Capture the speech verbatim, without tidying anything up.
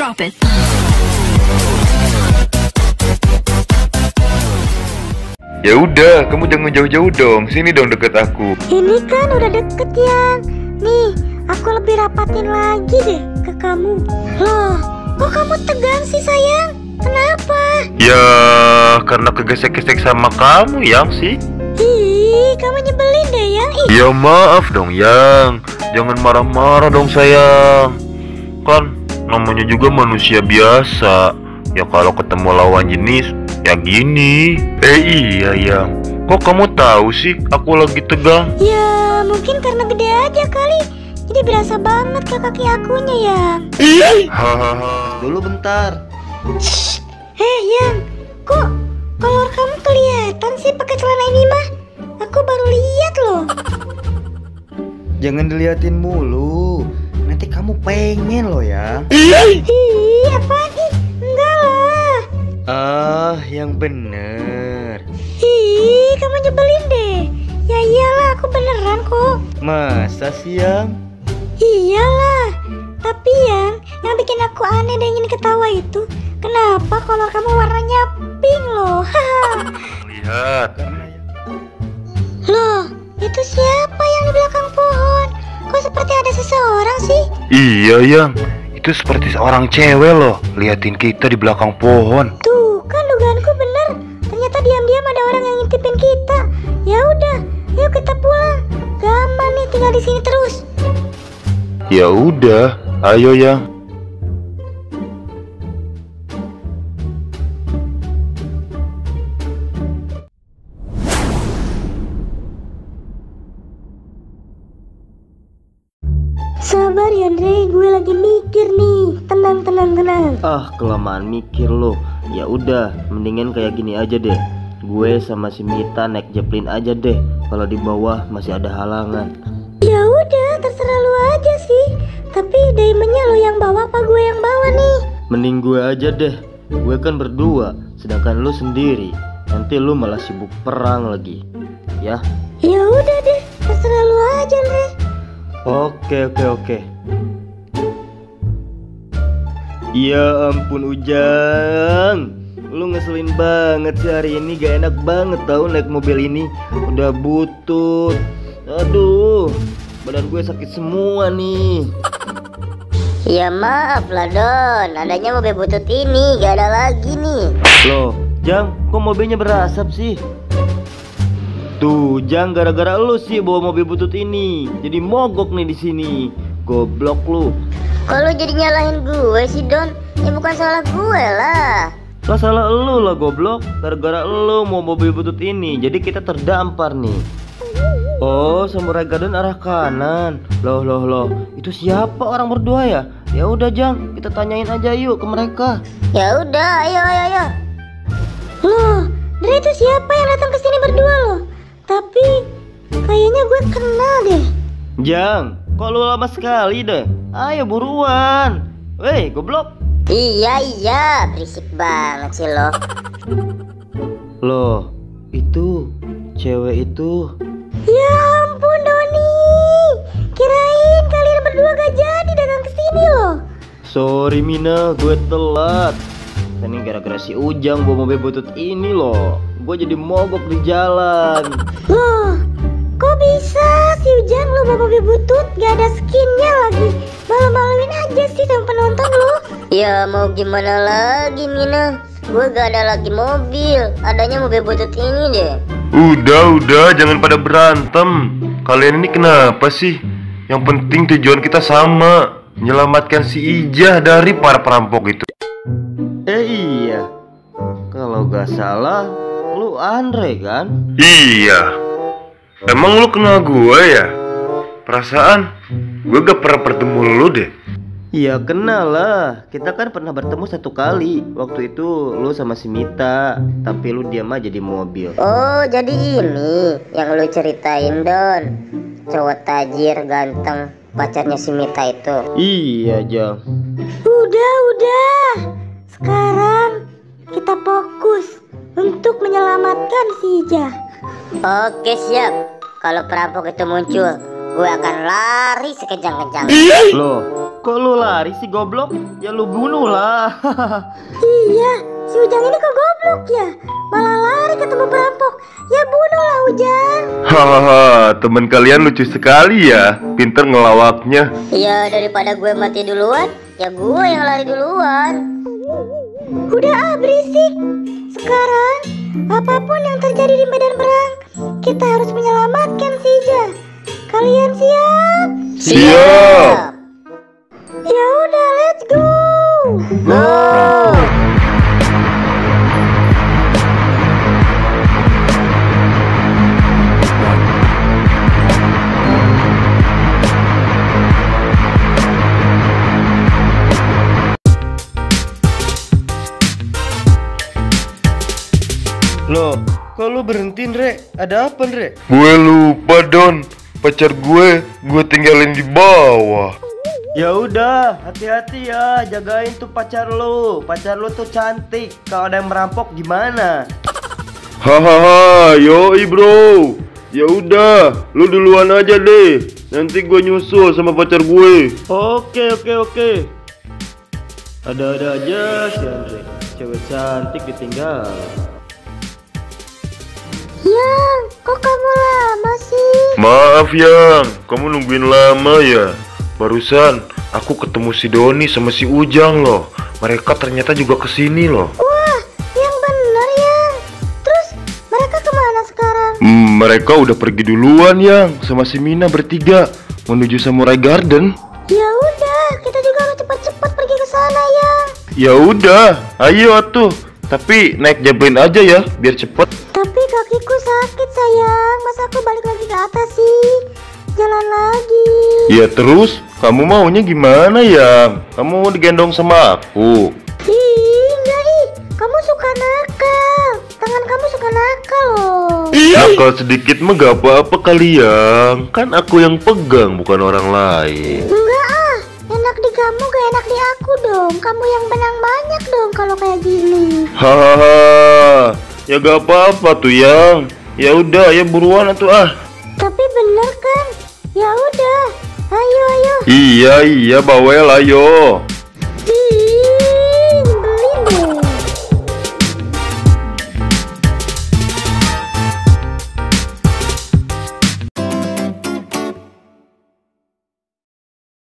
Drop it. Ya udah, kamu jangan jauh-jauh dong. Sini dong deket aku. Ini kan udah deket Yang. Nih, aku lebih rapatin lagi deh ke kamu. Loh, kok kamu tegang sih sayang? Kenapa? Ya, karena kegesek-gesek sama kamu yang sih. Ih, kamu nyebelin deh Yang. Ih. Ya maaf dong yang. Jangan marah-marah dong sayang. Kan namanya juga manusia biasa. Ya kalau ketemu lawan jenis ya gini. Eh iya yang, kok kamu tahu sih aku lagi tegang? Ya mungkin karena gede aja kali. Jadi berasa banget ke kaki akunya Yang. Hahaha. Dulu bentar. Heh Yang, kok kolor kamu kelihatan sih pakai celana ini mah? Aku baru lihat loh. Jangan diliatin mulu. Nanti kamu pengen loh ya. Ih, apaan ih? Enggak lah. Ah, yang bener. Ih, kamu nyebelin deh. Ya iyalah, aku beneran kok. Masa sih yang? Iyalah. Tapi yang, yang bikin aku aneh dan ingin ketawa itu, kenapa kolor kamu warnanya pink loh? Haha. Lihat. Loh, itu siapa yang di belakang pohon? Kok seperti ada seseorang sih? Iya yang, itu seperti seorang cewek loh. Liatin kita di belakang pohon. Tuh, kan dugaanku bener. Ternyata diam-diam ada orang yang ngintipin kita. Ya udah, yuk kita pulang. Gampang nih tinggal di sini terus. Ya udah, ayo yang. Sabar ya Andre, gue lagi mikir nih. Tenang, tenang, tenang. Ah, kelamaan mikir lo. Ya udah, mendingan kayak gini aja deh. Gue sama si Mita naik jeplin aja deh. Kalau di bawah masih ada halangan. Ya udah, terserah lu aja sih. Tapi diamondnya lo yang bawa apa gue yang bawa nih? Mending gue aja deh. Gue kan berdua, sedangkan lu sendiri. Nanti lu malah sibuk perang lagi. Ya. Ya udah deh, terserah lu aja Andre. Oke oke oke. Ya ampun Ujang, lu ngeselin banget sih hari ini. Gak enak banget tau naik mobil ini. Udah butut. Aduh, badan gue sakit semua nih. Ya maaf lah Don, adanya mobil butut ini gak ada lagi nih. Loh, Jang, kok mobilnya berasap sih? Tuh, Jang, gara-gara lu sih bawa mobil butut ini. Jadi mogok nih di sini. Goblok lu. Kalau jadi nyalahin gue sih Don, ya bukan salah gue lah. Lah salah lu lah goblok. Gara-gara lu mau mobil butut ini, jadi kita terdampar nih. Oh, Samurai Garden arah kanan. Loh loh loh, itu siapa orang berdua ya? Ya udah Jang, kita tanyain aja yuk ke mereka. Ya udah, ayo ayo ayo. Loh, dari itu siapa yang datang ke sini berdua loh? Tapi kayaknya gue kenal deh. Jang, kok lu lama sekali deh? Ayo buruan. Weh, goblok. Iya iya, berisik banget sih lo. Loh, itu cewek itu. Ya ampun Doni, kirain kalian berdua gak jadi datang ke sini loh. Sorry Mina, gue telat. Ini gara-gara si Ujang bawa mobil butut ini loh. Gue jadi mogok di jalan. Loh, kok bisa si Ujang lo bawa mobil butut gak ada skinnya lagi? Malu-maluin aja sih sama penonton lo. Ya mau gimana lagi Mina, gue gak ada lagi mobil, adanya mobil butut ini deh. Udah udah, jangan pada berantem. Kalian ini kenapa sih? Yang penting tujuan kita sama, menyelamatkan si Ijah dari para perampok itu. Eh iya, kalau gak salah lu Andre kan? Iya. Emang lu kenal gue ya? Perasaan gue gak pernah bertemu lu deh. Iya kenal lah, kita kan pernah bertemu satu kali. Waktu itu lu sama si Mita, tapi lu diam aja di mobil. Oh jadi ini yang lu ceritain Don, cowok tajir ganteng pacarnya si Mita itu. Iya Jang. Udah udah, sekarang kita fokus untuk menyelamatkan si Ijah. Oke siap. Kalau perampok itu muncul, gue akan lari sekejang-kejang. Loh, kok lu lari sih goblok? Ya lu bunuh lah. Iya, si Ujang ini kok goblok ya? Malah lari ketemu perampok. Ya bunuhlah Ujang. Hahaha, teman kalian lucu sekali ya. Pinter ngelawaknya. Ya daripada gue mati duluan, ya gue yang lari duluan. Udah ah, berisik. Sekarang, apapun yang terjadi di medan perang, kita harus menyelamatkan si Ija. Kalian siap? Siap. Ya udah, let's go. Go. Loh, kok lu berhentiin, Re? Ada apa, Re? Gue lupa, Don. Pacar gue, gue tinggalin di bawah. Ya udah, hati-hati ya, jagain tuh pacar lu. Pacar lu tuh cantik. Kalau ada yang merampok gimana? Hahaha, yoi bro. Ya udah, lu duluan aja deh. Nanti gue nyusul sama pacar gue. Oke, oke, oke. Ada-ada aja si Andre. Cewek cantik ditinggal. Yang, kok kamu lama sih? Maaf Yang, kamu nungguin lama ya. Barusan aku ketemu si Doni sama si Ujang loh. Mereka ternyata juga kesini loh. Wah, yang bener Yang. Terus mereka kemana sekarang? Hmm, mereka udah pergi duluan Yang, sama si Mina bertiga menuju Samurai Garden. Ya udah, kita juga harus cepat-cepat pergi ke sana Yang. Ya udah, ayo atuh. Tapi naik jablin aja ya, biar cepet. Tapi kakiku sakit sayang. Masa aku balik lagi ke atas sih? Jalan lagi. Ya terus, kamu maunya gimana Yang? Kamu mau digendong sama aku? Ih, enggak ih. Kamu suka nakal. Tangan kamu suka nakal loh. Nakal sedikit mah gak apa-apa kali Yang. Kan aku yang pegang, bukan orang lain. Enggak ah. Enak di kamu gak enak di aku dong. Kamu yang benang banyak dong kalau kayak gini. Hahaha. Ya gak apa-apa tuh Yang. Ya udah, ya buruan atuh ah. Tapi bener kan? Ya udah. Ayo ayo. Iya iya bawel ayo. Ih,